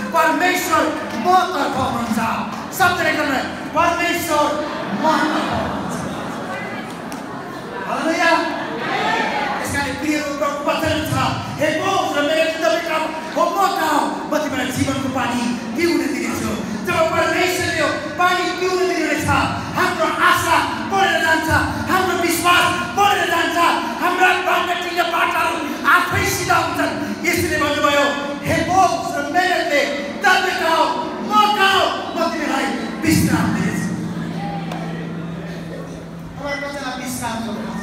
परमेश्वर मतर्फ हुनुहुन्छ। सबैले गर्नु परमेश्वर मतर्फ हुनुहुन्छ। हालेलुया। यसकारण प्रियहरूको वचन छ, हे बोझ र मेरो तपाईँका हो म गाउँ, म तिमीलाई जीवनको पानी पिउन दिनेछु। जब परमेश्वरले यो पानी पिउन दिनुहुनेछ, हाम्रो आशा बढेर जान्छ, हाम्रो विश्वास बढेर जान्छ, हाम्रा बाटोटिला बाटाहरू आफै सिधा हुन्छन्। यसले भन्नुभयो, हे बोझ र मेहनतले तपाईँका हो म गाउँ, म तिमीलाई विश्राम दिनेछु। तपाईँहरू कतिजना विश्रामको खान्छ?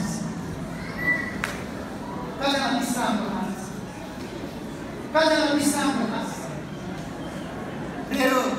कतिजना विश्रामको खान्छ? कतिजना विश्रामको खान्छ? प्रियहरू,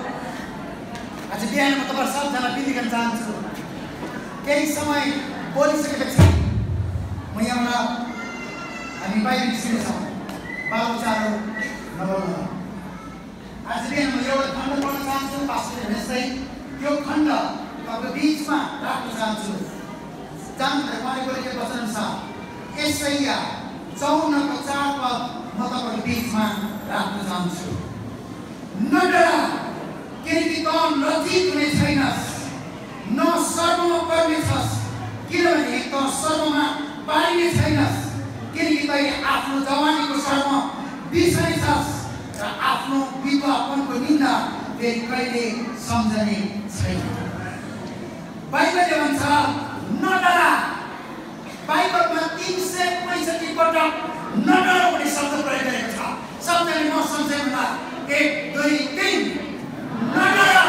आज बिहान म तपाईहरु सबजना बिन्ती गर्न चाहन्छु। केही समय बोलिसकेपछि म यहाँबाट हामी बाहिर निस्किनेछौँ। बालुचारो नबोल्नु। आज बिहान म एउटा खण्ड पढ्न चाहन्छु। पास्टरले भनेजस्तै यो खण्ड तपाईँको बिचमा राख्न चाहन्छु। जान्नुहुन्छ उहाँले बोलेको वचन छ, यसैया 54 को 4 पद म तपाईँको बिचमा राख्न चाहन्छु। नडरा, किनकि त लज्जित हुने छैनस्, न सर्वमा पर्नेछस्, किनभने त सर्वमा पाइने छैनस्, किनकि तैले आफ्नो जवानीको सर्व बिर्सनेछस् र आफ्नो विधवापनको निन्दा फेरि कहिले सम्झने छैन। बाइबलले भन्छ नडरा। बाइबलमा 365 पटक नडरा भन्ने शब्द प्रयोग गरेको छ। शब्दले म सम्झाउँदा 1 2 3 नडरा।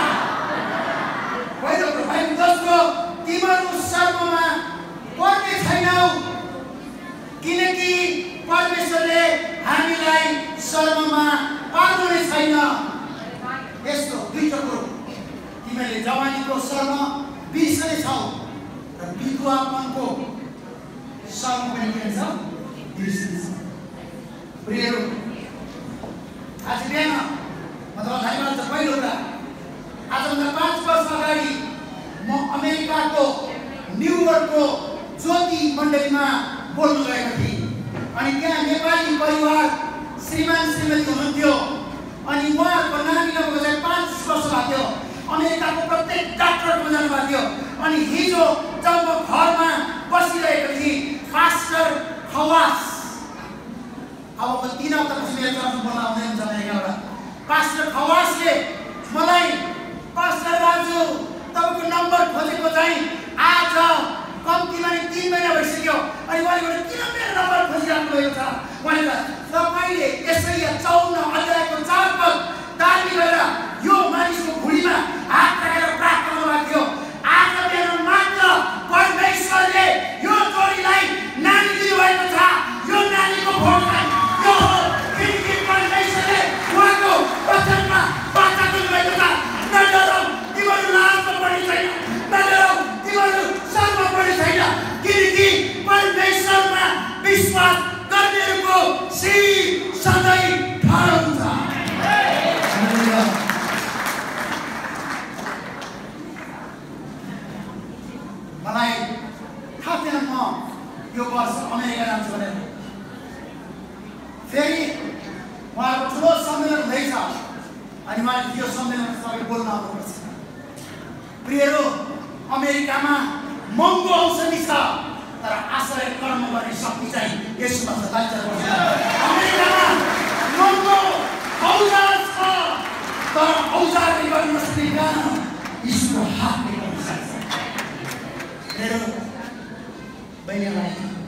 पहिलो बाइबल जसको तिमीहरू सर्वमा पर्ने छैनौ, किनकि परमेश्वरले हामीलाई सर्वमा पार्नु नै छैन। यस्तो दुईटा कुरो, तिमीले जवानीको सर्व बिर्सने छौ र विधवापनको सर्व पनि के छ बिर्सने छ। प्रियहरू, आज बिहान म तपाईँलाई धन्यवाद छ। पहिलो कुरा, आजभन्दा 5 वर्ष अगाडि म अमेरिकाको न्युयोर्कको ज्योति मण्डलीमा बोल्न गएको थिएँ। अनि त्यहाँ नेपाली परिवार श्रीमान श्रीमती हुनुहुन्थ्यो। अनि उहाँहरूको नानी लगभग 5 वर्ष भएको थियो। अमेरिकाको प्रत्येक डाक्टरको जानुभएको थियो। अनि हिजो जब म घरमा बसिरहेको थिएँ, पास्टर खवास, अब म 3 हप्तापछि मेरो चर्चमा बोल्न आउँदै हुन्छ अमेरिकाबाट, पास्टर खवासले मलाई, पास्टर राजु तपाईँको नम्बर खोजेको चाहिँ आज कम्तीमा 3 महिना भइसक्यो। अनि उहाँले भने किन मेरो नम्बर खोजिराख्नु भएको छ? उहाँले तपाईँले यसैया 54 अध्यायको 4 पद दाबी गरेर यो मानिसको भुँडीमा हात राखेर प्रार्थना गर्नुभएको थियो। आज बिहान मात्र परमेश्वरले यो जोडीलाई नानी दिनुभएको छ। यो नानीको भोटलाई यो हो, किनकि परमेश्वरले उहाँको वचनमा वाचा दिनुभएको छ। नडराऊ, तिमीहरू लाजमा पर्ने छैन। नडराऊ, तिमीहरू शर्ममा पर्ने छैन, किनकि परमेश्वरमा विश्वास गर्नेहरूको शिर सधैँ ठाडो हुन्छ। मलाई थाहा थिएन म यो वर्ष अमेरिका जान्छु भनेर। फेरि उहाँको ठुलो सम्मेलन हुँदैछ। अनि उहाँले यो सम्मेलनमा सबै बोल्न आउनुपर्छ। प्रियहरू, अमेरिकामा महँगो औषधि छ, तर आश्रय कर्म गर्ने शक्ति चाहिँ यसमा छ। अमेरिकामा महँगो औजार छ, तर औजारले गर्न नसक्ने काम यीशुको हातले गर्न सक्छ। प्रियहरू, बहिनीहरूलाई